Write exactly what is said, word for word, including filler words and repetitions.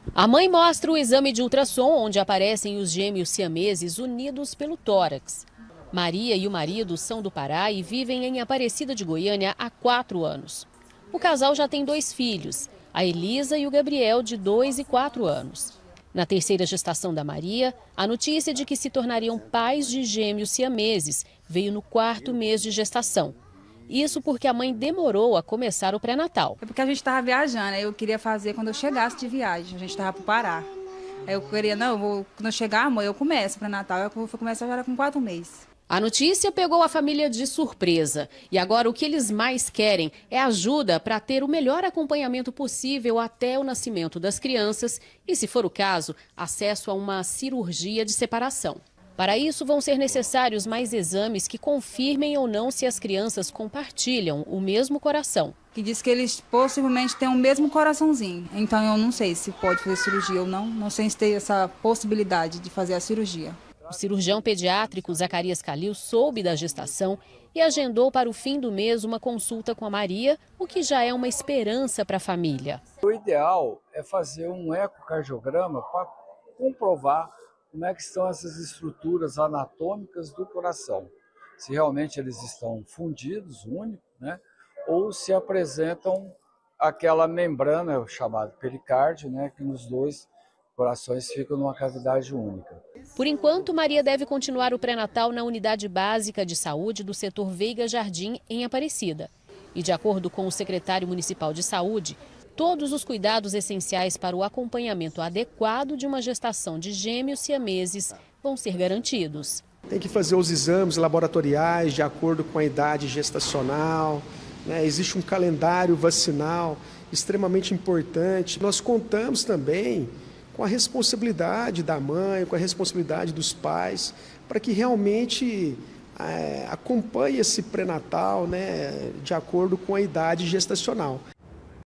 A mãe mostra o exame de ultrassom onde aparecem os gêmeos siameses unidos pelo tórax. Maria e o marido são do Pará e vivem em Aparecida de Goiânia há quatro anos. O casal já tem dois filhos, a Elisa e o Gabriel, de dois e quatro anos. Na terceira gestação da Maria, a notícia de que se tornariam pais de gêmeos siameses veio no quarto mês de gestação. Isso porque a mãe demorou a começar o pré-natal. É porque a gente estava viajando, aí eu queria fazer quando eu chegasse de viagem, a gente estava para o Pará. Aí eu queria, não, eu vou, quando eu chegar, amor, eu começo o pré-natal, eu vou começar agora com quatro meses. A notícia pegou a família de surpresa e agora o que eles mais querem é ajuda para ter o melhor acompanhamento possível até o nascimento das crianças e, se for o caso, acesso a uma cirurgia de separação. Para isso, vão ser necessários mais exames que confirmem ou não se as crianças compartilham o mesmo coração. Que diz que eles possivelmente têm o mesmo coraçãozinho, então eu não sei se pode fazer cirurgia ou não, não sei se tem essa possibilidade de fazer a cirurgia. O cirurgião pediátrico Zacarias Calil soube da gestação e agendou para o fim do mês uma consulta com a Maria, o que já é uma esperança para a família. O ideal é fazer um ecocardiograma para comprovar como é que estão essas estruturas anatômicas do coração. Se realmente eles estão fundidos, únicos, né? Ou se apresentam aquela membrana chamada pericárdio, né? Que nos dois corações ficam numa cavidade única. Por enquanto, Maria deve continuar o pré-natal na unidade básica de saúde do setor Veiga Jardim, em Aparecida. E de acordo com o secretário municipal de saúde, todos os cuidados essenciais para o acompanhamento adequado de uma gestação de gêmeos siameses vão ser garantidos. Tem que fazer os exames laboratoriais de acordo com a idade gestacional, né? Existe um calendário vacinal extremamente importante. Nós contamos também com a responsabilidade da mãe, com a responsabilidade dos pais, para que realmente é, acompanhe esse pré-natal, né, de acordo com a idade gestacional.